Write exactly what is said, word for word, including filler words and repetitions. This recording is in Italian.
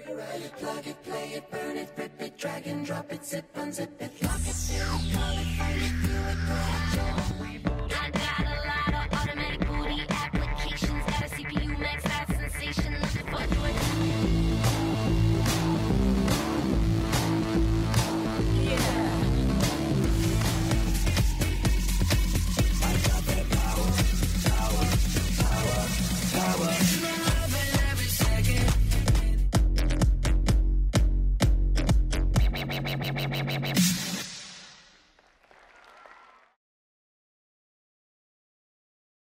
Plug it, play it, burn it, rip it, drag and drop it, zip, unzip it, lock it.